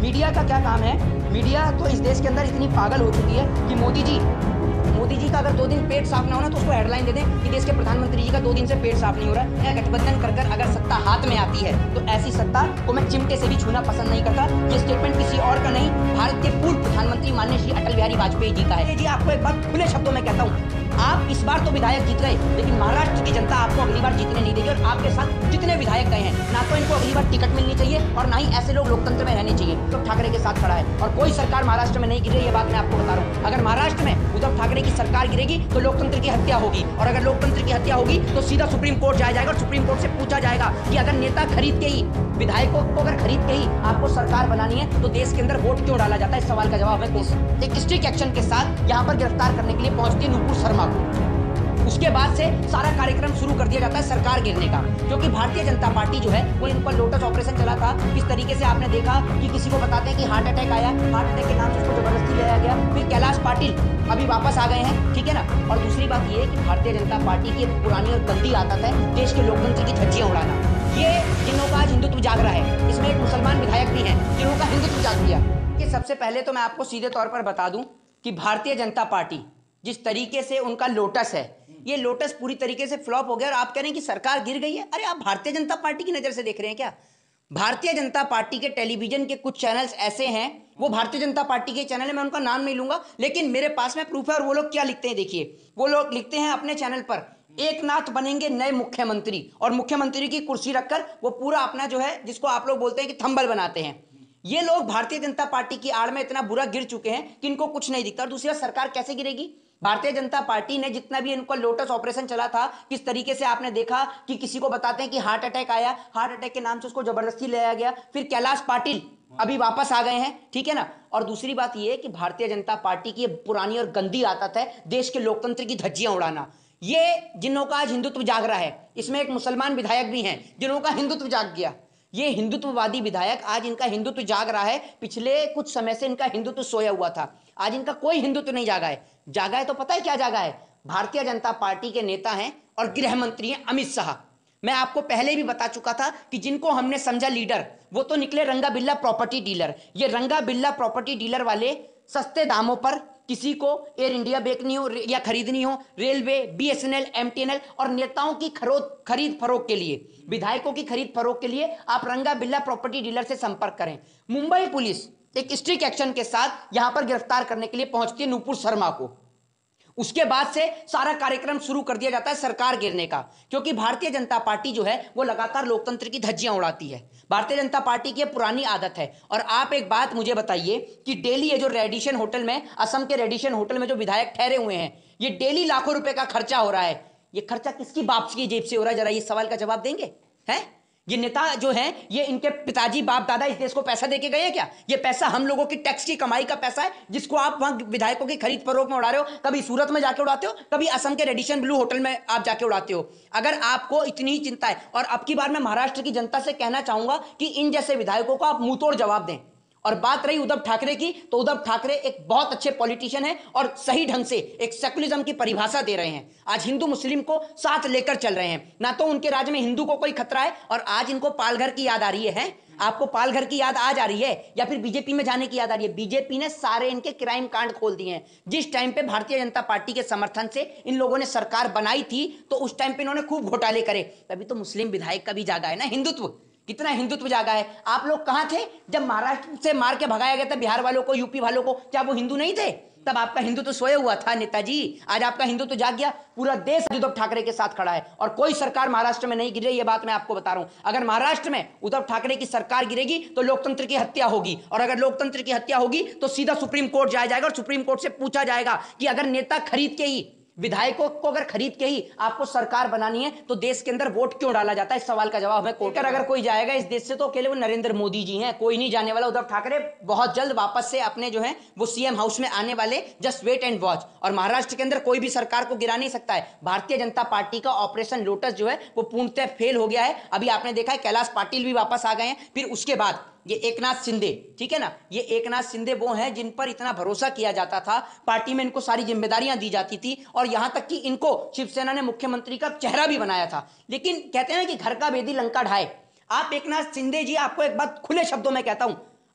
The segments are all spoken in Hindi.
मीडिया का क्या काम है? मीडिया तो इस देश के अंदर इतनी पागल हो चुकी है कि मोदी जी का अगर 2 दिन पेट साफ ना होना तो उसको हेडलाइन दे दें कि देश के प्रधानमंत्री जी का 2 दिन से पेट साफ नहीं हो रहा है। या गठबंधन कर अगर सत्ता हाथ में आती है तो ऐसी सत्ता को मैं चिमटे से भी छूना पसंद नहीं करता। ये स्टेटमेंट किसी और का नहीं, भारत के पूर्व प्रधानमंत्री माननीय श्री अटल बिहारी वाजपेयी जी का है। जी आपको एक बात खुले शब्दों में कहता हूँ, आप इस बार तो विधायक जीत गए, लेकिन महाराष्ट्र की जनता आपको अगली बार जीतने नहीं देगी। और आपके साथ जितने विधायक गए हैं, ना तो इनको अगली बार टिकट मिलनी चाहिए और ना ही ऐसे लोग लोकतंत्र में रहने चाहिए। उद्धव ठाकरे के साथ खड़ा है और कोई सरकार महाराष्ट्र में नहीं गिर रही, ये बात मैं आपको बता रहा हूँ। अगर महाराष्ट्र में उद्धव ठाकरे की सरकार गिरेगी तो लोकतंत्र की हत्या होगी, और अगर लोकतंत्र की हत्या होगी तो सीधा सुप्रीम कोर्ट जाया जाएगा और सुप्रीम कोर्ट से पूछा जाएगा कि अगर नेता खरीद के ही, विधायकों को अगर खरीद के ही आपको सरकार बनानी है तो देश के अंदर वोट क्यों डाला जाता है? इस सवाल का जवाब है कोर्ट। एक स्ट्रिक्ट एक्शन के साथ यहाँ पर गिरफ्तार करने के लिए पहुंचती है नुपुर शर्मा को। उसके बाद से सारा कार्यक्रम शुरू कर दिया जाता है सरकार गिरने का, क्योंकि भारतीय जनता पार्टी जो है वो इन पर लोटस ऑपरेशन चला था। किस तरीके से आपने देखा कि किसी को बताते हैं कि हार्ट अटैक आया, हार्ट अटैक के नाम से उसको जबरदस्ती ले आया गया। फिर कैलाश पाटिल अभी वापस आ गए हैं, ठीक है ना। और दूसरी बात ये है कि भारतीय जनता पार्टी की पुरानी और गंदी आदत है देश के लोकतंत्र की धज्जियां उड़ाना। ये जिन्हों का आज हिंदुत्व जाग रहा है, इसमें एक मुसलमान विधायक भी हैं जिन्हों का हिंदुत्व जाग गया। कि सबसे पहले तो मैं आपको सीधे तौर पर बता दूं कि भारतीय जनता पार्टी जिस तरीके से उनका लोटस है, ये लोटस पूरी तरीके से फ्लॉप हो गया। और आप कह रहे हैं कि सरकार गिर गई है। अरे आप भारतीय जनता पार्टी की नजर से देख रहे हैं क्या? भारतीय जनता पार्टी के टेलीविजन के कुछ चैनल्स ऐसे हैं, वो भारतीय जनता पार्टी के चैनल है, मैं उनका नाम नहीं लूंगा, लेकिन मेरे पास में प्रूफ है। और वो लोग क्या लिखते हैं देखिए, वो लोग लिखते हैं अपने चैनल पर, एकनाथ बनेंगे नए मुख्यमंत्री, और मुख्यमंत्री की कुर्सी रखकर वो पूरा अपना जो है, जिसको आप लोग बोलते हैं कि थंबल बनाते हैं। ये लोग भारतीय जनता पार्टी की आड़ में इतना बुरा गिर चुके हैं कि इनको कुछ नहीं दिखता। और दूसरी बात, सरकार कैसे गिरेगी? भारतीय जनता पार्टी ने जितना भी इनका लोटस ऑपरेशन चला था, किस तरीके से आपने देखा कि किसी को बताते हैं कि हार्ट अटैक आया, हार्ट अटैक के नाम से उसको जबरदस्ती ले आया गया। फिर कैलाश पाटिल अभी वापस आ गए हैं, ठीक है ना। और दूसरी बात यह है कि भारतीय जनता पार्टी की पुरानी और गंदी आदत है देश के लोकतंत्र की धज्जियां उड़ाना। ये जिन्हों का आज हिंदुत्व जाग रहा है, इसमें एक मुसलमान विधायक भी हैं जिन्हों का हिंदुत्व जाग गया। ये हिंदुत्ववादी विधायक, आज इनका हिंदुत्व जाग रहा है। पिछले कुछ समय से इनका हिंदुत्व सोया हुआ था, आज इनका कोई हिंदुत्व नहीं जागा है। जागा है तो पता है क्या जागा है? भारतीय जनता पार्टी के नेता हैं और गृह मंत्री हैं अमित शाह। मैं आपको पहले भी बता चुका था कि जिनको हमने समझा लीडर, वो तो निकले रंगा बिल्ला प्रॉपर्टी डीलर। ये रंगा बिल्ला प्रॉपर्टी डीलर वाले सस्ते दामों पर किसी को एयर इंडिया बेचनी हो या खरीदनी हो, रेलवे, बीएसएनएल, एमटीएनएल, और नेताओं की खरीद फरोख के लिए, विधायकों की खरीद फरोख के लिए आप रंगा बिल्ला प्रॉपर्टी डीलर से संपर्क करें। मुंबई पुलिस एक स्ट्रिक्ट एक्शन के साथ यहां पर गिरफ्तार करने के लिए पहुंचती है नुपुर शर्मा को। उसके बाद से सारा कार्यक्रम शुरू कर दिया जाता है सरकार गिरने का, क्योंकि भारतीय जनता पार्टी जो है वो लगातार लोकतंत्र की धज्जियां उड़ाती है। भारतीय जनता पार्टी की पुरानी आदत है। और आप एक बात मुझे बताइए कि डेली ये जो रेडिशन होटल में, असम के रेडिशन होटल में जो विधायक ठहरे हुए हैं, ये डेली लाखों रुपए का खर्चा हो रहा है। ये खर्चा किसकी बाप की जेब से हो रहा है? जरा ये सवाल का जवाब देंगे? हैं ये नेता जो हैं, ये इनके पिताजी बाप दादा इस देश को पैसा देके गए हैं क्या? ये पैसा हम लोगों की टैक्स की कमाई का पैसा है, जिसको आप वहां विधायकों की खरीद फरोख में उड़ा रहे हो। कभी सूरत में जाके उड़ाते हो, कभी असम के रेडिशन ब्लू होटल में आप जाके उड़ाते हो। अगर आपको इतनी ही चिंता है, और अब की बार मैं महाराष्ट्र की जनता से कहना चाहूंगा कि इन जैसे विधायकों को आप मुंह तोड़ जवाब दें। और बात रही उद्धव ठाकरे की, तो उद्धव ठाकरे एक बहुत अच्छे पॉलिटिशियन हैं और सही ढंग से एक सेकुलरिज्म की परिभाषा दे रहे हैं। आज हिंदू मुस्लिम को साथ लेकर चल रहे हैं, ना तो उनके राज्य में हिंदू को कोई खतरा है। और आज इनको पालघर की याद आ रही है? आपको पालघर की याद आज आ रही है या फिर बीजेपी में जाने की याद आ रही है? बीजेपी ने सारे इनके क्राइम कांड खोल दिए हैं। जिस टाइम पे भारतीय जनता पार्टी के समर्थन से इन लोगों ने सरकार बनाई थी, तो उस टाइम पे इन्होंने खूब घोटाले करे। तभी तो मुस्लिम विधायक का भी जागा है ना हिंदुत्व। कितना हिंदुत्व जागा है? आप लोग कहां थे जब महाराष्ट्र से मार के भगाया गया था बिहार वालों को, यूपी वालों को? क्या वो हिंदू नहीं थे? तब आपका हिंदुत्व सोया हुआ था नेताजी। आज आपका हिंदुत्व जाग गया। पूरा देश उद्धव ठाकरे के साथ खड़ा है और कोई सरकार महाराष्ट्र में नहीं गिर रही। ये बात मैं आपको बता रहा हूं। अगर महाराष्ट्र में उद्धव ठाकरे की सरकार गिरेगी तो लोकतंत्र की हत्या होगी, और अगर लोकतंत्र की हत्या होगी तो सीधा सुप्रीम कोर्ट जाया जाएगा और सुप्रीम कोर्ट से पूछा जाएगा कि अगर नेता खरीद के ही, विधायकों को अगर खरीद के ही आपको सरकार बनानी है तो देश के अंदर वोट क्यों डाला जाता है? इस सवाल का जवाब है कोर्ट। अगर कोई जाएगा इस देश से तो अकेले वो नरेंद्र मोदी जी हैं, कोई नहीं जाने वाला। उद्धव ठाकरे बहुत जल्द वापस से अपने जो है वो सीएम हाउस में आने वाले, जस्ट वेट एंड वॉच। और महाराष्ट्र के अंदर कोई भी सरकार को गिरा नहीं सकता है। भारतीय जनता पार्टी का ऑपरेशन लोटस जो है वो पूर्णतः फेल हो गया है। अभी आपने देखा है कैलाश पाटिल भी वापस आ गए हैं। फिर उसके बाद ये एकनाथ शिंदे, ठीक है ना, ये एकनाथ शिंदे वो हैं जिन पर इतना भरोसा किया जाता था, पार्टी में इनको सारी जिम्मेदारियां दी जाती थी, और यहां तक कि इनको शिवसेना ने मुख्यमंत्री का चेहरा भी बनाया था। लेकिन कहते हैं कि घर का भेदी लंका ढाए। आप एकनाथ शिंदे जी, आपको एक बात खुले शब्दों में कहता हूं,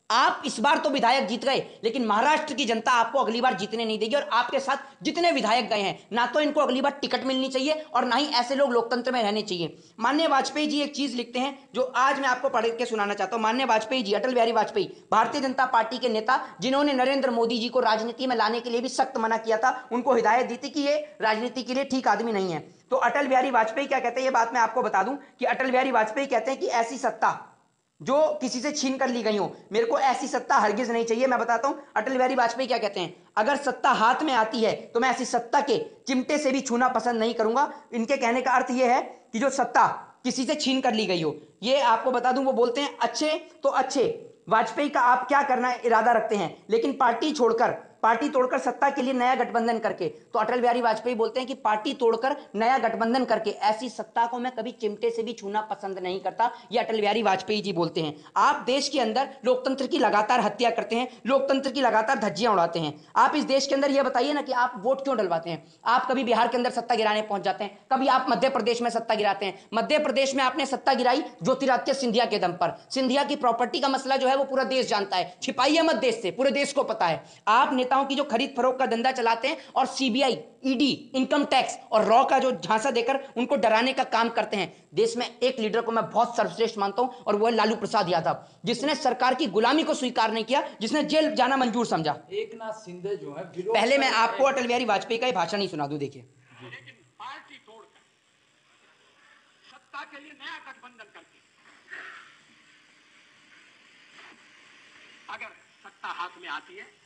आप इस बार तो विधायक जीत गए, लेकिन महाराष्ट्र की जनता आपको अगली बार जीतने नहीं देगी। और आपके साथ जितने विधायक गए हैं, ना तो इनको अगली बार टिकट मिलनी चाहिए और ना ही ऐसे लोग लोकतंत्र में रहने चाहिए। माननीय वाजपेयी जी एक चीज लिखते हैं जो आज मैं आपको पढ़ के सुनाना चाहता हूं। माननीय वाजपेयी जी, अटल बिहारी वाजपेयी, भारतीय जनता पार्टी के नेता, जिन्होंने नरेंद्र मोदी जी को राजनीति में लाने के लिए भी सख्त मना किया था, उनको हिदायत दी थी कि ये राजनीति के लिए ठीक आदमी नहीं है। तो अटल बिहारी वाजपेयी क्या कहते हैं, ये बात मैं आपको बता दूं कि अटल बिहारी वाजपेयी कहते हैं कि ऐसी सत्ता जो किसी से छीन कर ली गई हो, मेरे को ऐसी सत्ता हरगिज नहीं चाहिए। मैं बताता हूं अटल बिहारी वाजपेयी क्या कहते हैं, अगर सत्ता हाथ में आती है तो मैं ऐसी सत्ता के चिमटे से भी छूना पसंद नहीं करूंगा। इनके कहने का अर्थ यह है कि जो सत्ता किसी से छीन कर ली गई हो। ये आपको बता दूं, वो बोलते हैं अच्छे तो अच्छे वाजपेयी का आप क्या करना इरादा रखते हैं, लेकिन पार्टी तोड़कर सत्ता के लिए नया गठबंधन करके। तो अटल बिहारी वाजपेयी बोलते हैं कि पार्टी तोड़कर नया गठबंधन करके ऐसी सत्ता को मैं कभी चिमटे से भी छूना पसंद नहीं करता। ये अटल बिहारी वाजपेयी जी बोलते हैं। आप देश के अंदर लोकतंत्र की लगातार हत्या करते हैं, लोकतंत्र की लगातार धज्जियां उड़ाते हैं। आप इस देश के अंदर यह बताइए ना कि आप वोट क्यों डलवाते हैं। आप कभी बिहार के अंदर सत्ता गिराने पहुंच जाते हैं, कभी आप मध्य प्रदेश में सत्ता गिराते हैं। मध्य प्रदेश में आपने सत्ता गिराई ज्योतिरादित्य सिंधिया के दम पर। सिंधिया की प्रॉपर्टी का मसला जो है वो पूरा देश जानता है, छिपाइए मत देश से, पूरे देश को पता है। आप नेताओं की जो खरीद फरोख्त का धंधा चलाते हैं और सीबीआई, ईडी, इनकम टैक्स और रॉ का जो झांसा देकर उनको डराने का काम करते हैं। देश में एक लीडर को मैं बहुत सर्वश्रेष्ठ मानता हूं और वो है लालू प्रसाद यादव, जिसने सरकार की गुलामी को स्वीकार नहीं किया, जिसने जेल जाना मंजूर समझा। एकनाथ शिंदे जो है, पहले मैं आपको अटल बिहारी वाजपेयी का भाषण ही सुना दूं, देखिए। लेकिन पार्टी तोड़कर सत्ता के लिए नया गठबंधन करके अगर सत्ता हाथ में आती है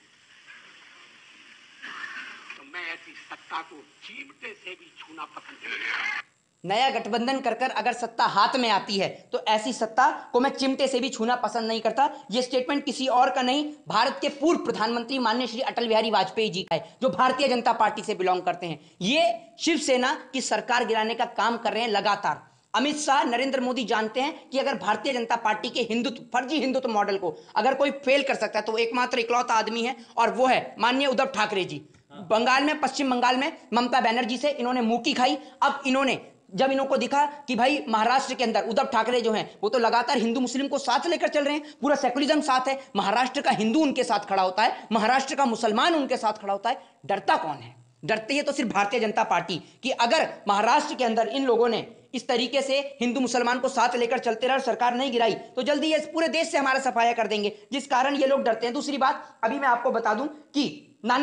तो मैं ऐसी सत्ता को चिमटे से भी छूना पसंद नहीं करता। नया गठबंधन कर अगर सत्ता हाथ में आती है तो ऐसी सत्ता को मैं चिमटे से भी छूना पसंद नहीं करता। यह स्टेटमेंट किसी और का नहीं, भारत के पूर्व प्रधानमंत्री माननीय श्री अटल बिहारी वाजपेयी जी का है, जो भारतीय जनता पार्टी से बिलोंग करते हैं। ये शिवसेना की सरकार गिराने का काम कर रहे हैं लगातार। अमित शाह, नरेंद्र मोदी जानते हैं कि अगर भारतीय जनता पार्टी के हिंदुत्व, फर्जी हिंदुत्व मॉडल को अगर कोई फेल कर सकता है तो एकमात्र इकलौता आदमी है और वो है माननीय उद्धव ठाकरे जी। बंगाल में, पश्चिम बंगाल में ममता बनर्जी से इन्होंने मुंह की खाई। अब इन्होंने जब इनको दिखा कि भाई महाराष्ट्र के अंदर उद्धव ठाकरे जो हैं वो तो लगातार हिंदू मुस्लिम को साथ लेकर चल रहे हैं, पूरा सेकुलरिज्म साथ है, महाराष्ट्र का हिंदू उनके साथ खड़ा होता है, महाराष्ट्र का मुसलमान उनके साथ खड़ा होता है, डरता कौन है? डरते है तो सिर्फ भारतीय जनता पार्टी कि अगर महाराष्ट्र के अंदर इन लोगों ने इस तरीके से हिंदू मुसलमान को साथ लेकर चलते रहे और सरकार नहीं गिराई तो जल्दी ये पूरे देश से हमारा सफाया कर देंगे, जिस कारण ये लोग डरते हैं। दूसरी बात, अभी मैं आपको बता दूं कि नाना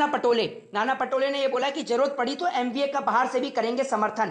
पटोले ने यह बोला कि जरूरत पड़ी तो एमवीए का बाहर से भी करेंगे समर्थन।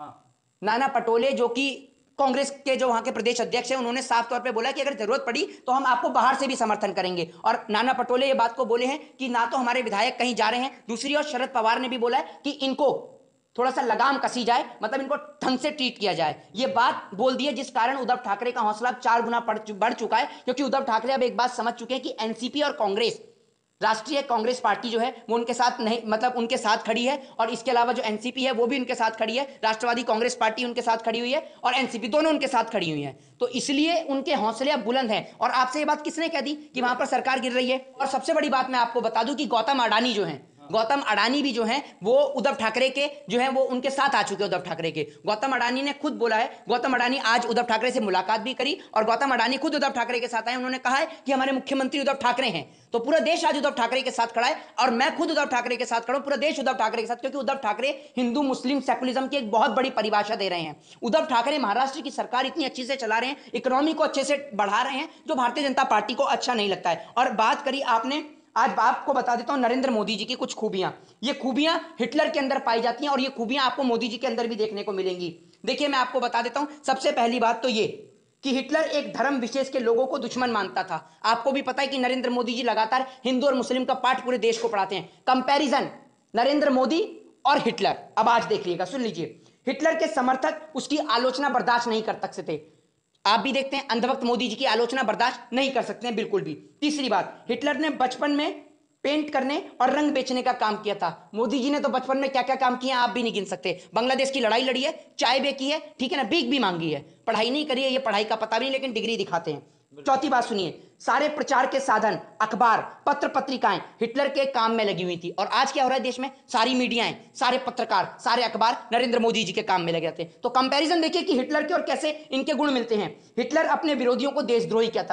नाना पटोले जो कि कांग्रेस के जो वहां के प्रदेश अध्यक्ष हैं, उन्होंने साफ तौर पे बोला कि अगर जरूरत पड़ी तो हम आपको बाहर से भी समर्थन करेंगे। और नाना पटोले ये बात को बोले हैं कि ना तो हमारे विधायक कहीं जा रहे हैं, दूसरी ओर शरद पवार ने भी बोला है कि इनको थोड़ा सा लगाम कसी जाए, मतलब इनको ढंग से ट्रीट किया जाए। ये बात बोल दी है, जिस कारण उद्धव ठाकरे का हौसला 4 गुना बढ़ चुका है, क्योंकि उद्धव ठाकरे अब एक बात समझ चुके हैं कि एनसीपी और कांग्रेस, राष्ट्रीय कांग्रेस पार्टी जो है वो उनके साथ नहीं, मतलब उनके साथ खड़ी है, और इसके अलावा जो एनसीपी है वो भी उनके साथ खड़ी है, राष्ट्रवादी कांग्रेस पार्टी उनके साथ खड़ी हुई है और एनसीपी दोनों उनके साथ खड़ी हुई है। तो इसलिए उनके हौसले अब बुलंद हैं। और आपसे ये बात किसने कह दी कि वहां पर सरकार गिर रही है? और सबसे बड़ी बात मैं आपको बता दूं कि गौतम अडानी जो है, गौतम अडानी भी जो हैं वो उद्धव ठाकरे के जो हैं वो उनके साथ आ चुके हैं। उद्धव ठाकरे के गौतम अडानी ने खुद बोला है, गौतम अडानी आज उद्धव ठाकरे से मुलाकात भी करी और गौतम अडानी खुद उद्धव ठाकरे के साथ आए। उन्होंने कहा है कि हमारे मुख्यमंत्री उद्धव ठाकरे हैं। तो पूरा देश आज उद्धव ठाकरे के साथ खड़ा है और मैं खुद उद्धव ठाकरे के साथ खड़ा हूं, पूरा देश उद्धव ठाकरे के साथ, क्योंकि उद्धव ठाकरे हिंदू मुस्लिम सेकुलरिज्म की एक बहुत बड़ी परिभाषा दे रहे हैं। उद्धव ठाकरे महाराष्ट्र की सरकार इतनी अच्छी से चला रहे हैं, इकोनॉमी को अच्छे से बढ़ा रहे हैं, जो भारतीय जनता पार्टी को अच्छा नहीं लगता है। और बात करी आपने, आज आपको बता देता हूं नरेंद्र मोदी जी की कुछ खूबियां। ये खूबियां हिटलर के अंदर पाई जाती हैं और ये खूबियां आपको मोदी जी के अंदर भी देखने को मिलेंगी। देखिए मैं आपको बता देता हूं, सबसे पहली बात तो ये कि हिटलर एक धर्म विशेष के लोगों को दुश्मन मानता था। आपको भी पता है कि नरेंद्र मोदी जी लगातार हिंदू और मुस्लिम का पाठ पूरे देश को पढ़ाते हैं। कंपैरिजन नरेंद्र मोदी और हिटलर, अब आज देख लीजिएगा, सुन लीजिए। हिटलर के समर्थक उसकी आलोचना बर्दाश्त नहीं कर सकते थे। आप भी देखते हैं अंधभक्त मोदी जी की आलोचना बर्दाश्त नहीं कर सकते हैं बिल्कुल भी। तीसरी बात, हिटलर ने बचपन में पेंट करने और रंग बेचने का काम किया था। मोदी जी ने तो बचपन में क्या क्या काम किए आप भी नहीं गिन सकते। बांग्लादेश की लड़ाई लड़ी है, चाय बेची है, ठीक है ना, भीख भी मांगी है, पढ़ाई नहीं करी है, ये पढ़ाई का पता भी नहीं, लेकिन डिग्री दिखाते हैं। चौथी बात सुनिए, सारे प्रचार के साधन, अखबार, पत्र पत्रिकाएं हिटलर के काम में लगी हुई थी। और आज क्या हो रहा है देश में? सारी मीडियाएं, सारे पत्रकार, सारे अखबार नरेंद्र मोदी जी के काम में लगे रहते हैं। तो कंपैरिजन देखिए कि हिटलर के और कैसे इनके गुण मिलते हैं। हिटलर अपने विरोधियों को देशद्रोही कहता था,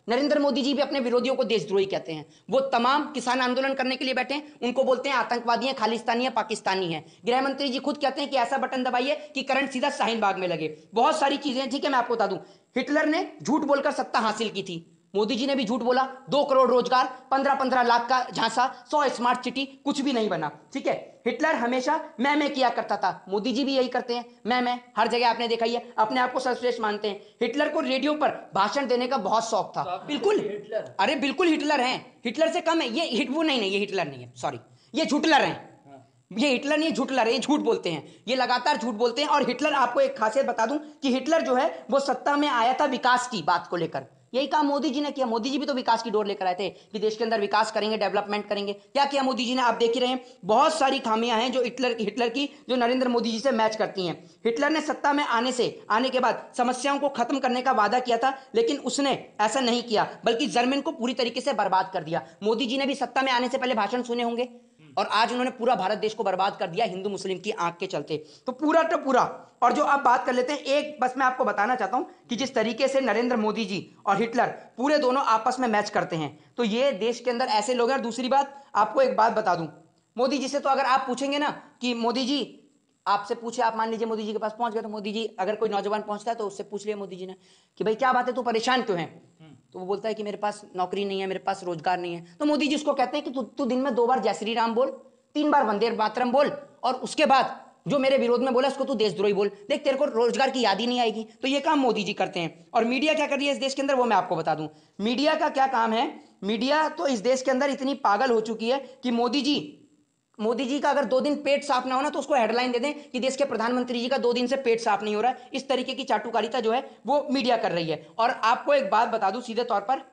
नरेंद्र मोदी जी भी अपने विरोधियों को देशद्रोही कहते हैं। वो तमाम किसान आंदोलन करने के लिए बैठे हैं, उनको बोलते हैं आतंकवादी हैं, खालिस्तानी हैं, पाकिस्तानी हैं। गृह मंत्री जी खुद कहते हैं कि ऐसा बटन दबाइए कि करंट सीधा शाहीन बाग में लगे। बहुत सारी चीजें, ठीक है, मैं आपको बता दूं, हिटलर ने झूठ बोलकर सत्ता हासिल की थी, मोदी जी ने भी झूठ बोला। 2 करोड़ रोजगार, 15-15 लाख का झांसा, 100 स्मार्ट सिटी, कुछ भी नहीं बना। ठीक है, हिटलर हमेशा मैं किया करता था, मोदी जी भी यही करते हैं, मैं हर जगह आपने देखा ही है, अपने आप को सर्वश्रेष्ठ मानते हैं। हिटलर को रेडियो पर भाषण देने का बहुत शौक था। बिल्कुल, अरे बिल्कुल हिटलर हैं, हिटलर से कम है ये। वो नहीं, ये हिटलर नहीं है, सॉरी, ये झूठलर हैं। ये हिटलर नहीं, झूठलर है, ये झूठ बोलते हैं, ये लगातार झूठ बोलते हैं। और हिटलर, आपको एक खासियत बता दूं कि हिटलर जो है वो सत्ता में आया था विकास की बात को लेकर, यही काम मोदी जी ने किया। मोदी जी भी तो विकास की डोर लेकर आए थे कि देश के अंदर विकास करेंगे, डेवलपमेंट करेंगे। क्या किया मोदी जी ने, आप देख ही रहे हैं। बहुत सारी खामियां हैं जो हिटलर की जो नरेंद्र मोदी जी से मैच करती हैं। हिटलर ने सत्ता में आने के बाद समस्याओं को खत्म करने का वादा किया था, लेकिन उसने ऐसा नहीं किया, बल्कि जर्मन को पूरी तरीके से बर्बाद कर दिया। मोदी जी ने भी सत्ता में आने से पहले भाषण सुने होंगे, और आज उन्होंने पूरा भारत देश को बर्बाद कर दिया हिंदू मुस्लिम की आंख के चलते। तो पूरा। और जो आप बात कर लेते हैं, एक बस मैं आपको बताना चाहता हूं कि जिस तरीके से नरेंद्र मोदी जी और हिटलर पूरे दोनों आपस में मैच करते हैं, तो ये देश के अंदर ऐसे लोग हैं। और दूसरी बात, आपको एक बात बता दूं, मोदी जी से तो अगर आप पूछेंगे ना कि मोदी जी, आपसे पूछे, आप मान लीजिए मोदी जी के पास पहुंच गए, तो मोदी जी, अगर कोई नौजवान पहुंचता है तो उससे पूछ लिया मोदी जी ने कि भाई क्या बात है, तू परेशान क्यों है, तो वो बोलता है कि मेरे पास नौकरी नहीं है, मेरे पास रोजगार नहीं है। तो मोदी जी उसको कहते हैं कि तू दिन में 2 बार जय श्री राम बोल, 3 बार वंदे मातरम बोल, और उसके बाद जो मेरे विरोध में बोला उसको तू देशद्रोही बोल, देख तेरे को रोजगार की याद ही नहीं आएगी। तो ये काम मोदी जी करते हैं। और मीडिया क्या कर रही है इस देश के अंदर, वो मैं आपको बता दूं। मीडिया का क्या काम है, मीडिया तो इस देश के अंदर इतनी पागल हो चुकी है कि मोदी जी का अगर 2 दिन पेट साफ ना हो ना, तो उसको हेडलाइन दे दें कि देश के प्रधानमंत्री जी का 2 दिन से पेट साफ नहीं हो रहा है। इस तरीके की चाटुकारिता जो है वो मीडिया कर रही है। और आपको एक बात बता दूं सीधे तौर पर,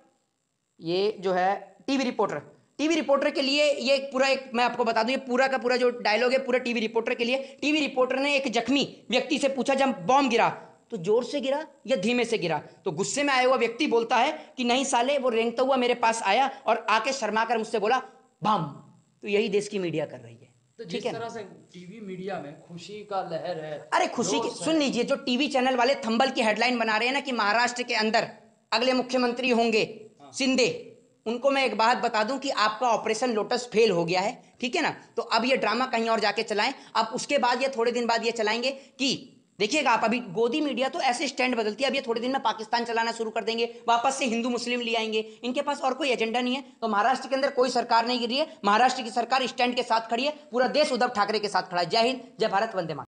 ये जो है टीवी रिपोर्टर के लिए ये पूरा एक, मैं आपको बता दूं, ये पूरा का पूरा जो डायलॉग है पूरा टीवी रिपोर्टर के लिए। टीवी रिपोर्टर ने एक जख्मी व्यक्ति से पूछा, जब बॉम्ब गिरा तो जोर से गिरा या धीमे से गिरा, तो गुस्से में आया हुआ व्यक्ति बोलता है कि नहीं साले, वो रेंगता हुआ मेरे पास आया और आके शर्माकर मुझसे बोला बम। तो यही देश की मीडिया कर रही है। तो जिस तरह से टीवी मीडिया में खुशी का लहर है, अरे खुशी की सुन लीजिए, जो टीवी चैनल वाले थंबल की हेडलाइन बना रहे हैं ना कि महाराष्ट्र के अंदर अगले मुख्यमंत्री होंगे शिंदे, उनको मैं एक बात बता दूं कि आपका ऑपरेशन लोटस फेल हो गया है, ठीक है ना। तो अब ये ड्रामा कहीं और जाके चलाएं। अब उसके बाद ये थोड़े दिन बाद ये चलाएंगे कि देखिएगा आप, अभी गोदी मीडिया तो ऐसे स्टैंड बदलती है, अब ये थोड़े दिन में पाकिस्तान चलाना शुरू कर देंगे, वापस से हिंदू मुस्लिम ले आएंगे। इनके पास और कोई एजेंडा नहीं है। तो महाराष्ट्र के अंदर कोई सरकार नहीं गिर रही है, महाराष्ट्र की सरकार स्टैंड के साथ खड़ी है, पूरा देश उद्धव ठाकरे के साथ खड़ा है। जय हिंद, जय भारत, वंदे मातरम।